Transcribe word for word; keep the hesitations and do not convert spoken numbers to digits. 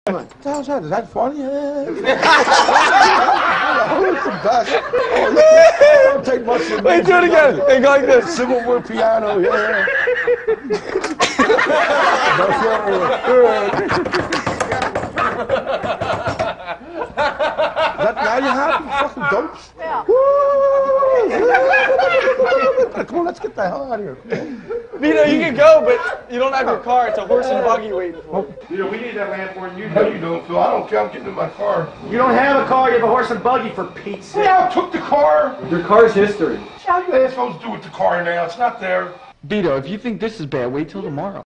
What the hell's that? Is that funny? Yeah. Who's the best? Oh, don't take much of Wait, do it again. Hey, go like this. Civil War piano, yeah. that, now you happy? Fucking dopes? Yeah. Come on, let's get the hell out of here. Vito, you can go, but you don't have your car. It's a horse and buggy waiting for you. Vito, we need that land more than you do. No, you don't, Phil. I don't care. I'm getting in my car. You don't have a car, you have a horse and buggy, for Pete's sake. Yeah, I took the car. Your car's history. How you assholes do with the car now? It's not there. Vito, if you think this is bad, wait till tomorrow.